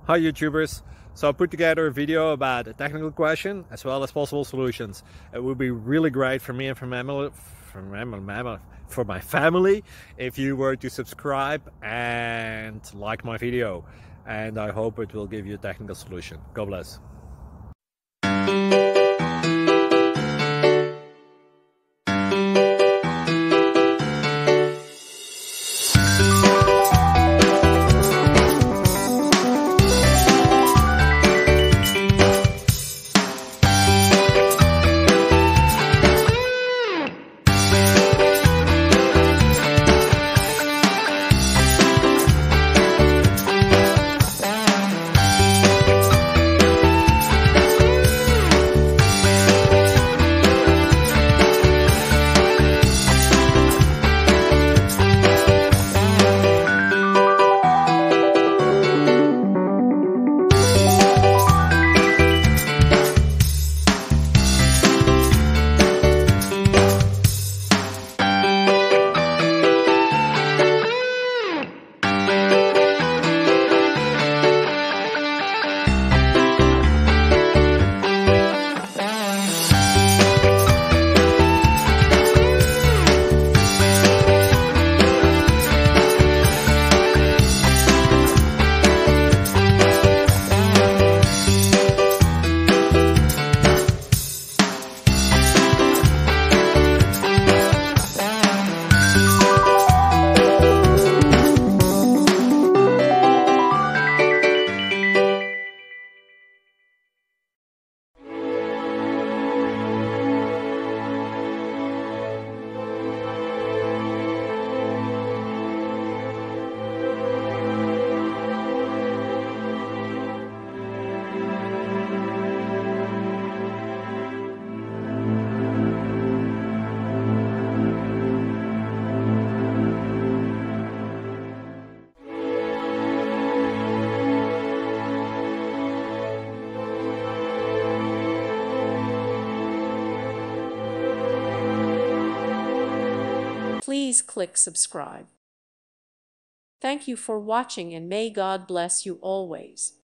Hi YouTubers! So I put together a video about a technical question as well as possible solutions. It would be really great for me and for my family if you were to subscribe and like my video, and I hope it will give you a technical solution. God bless. Please click subscribe. Thank you for watching and may God bless you always.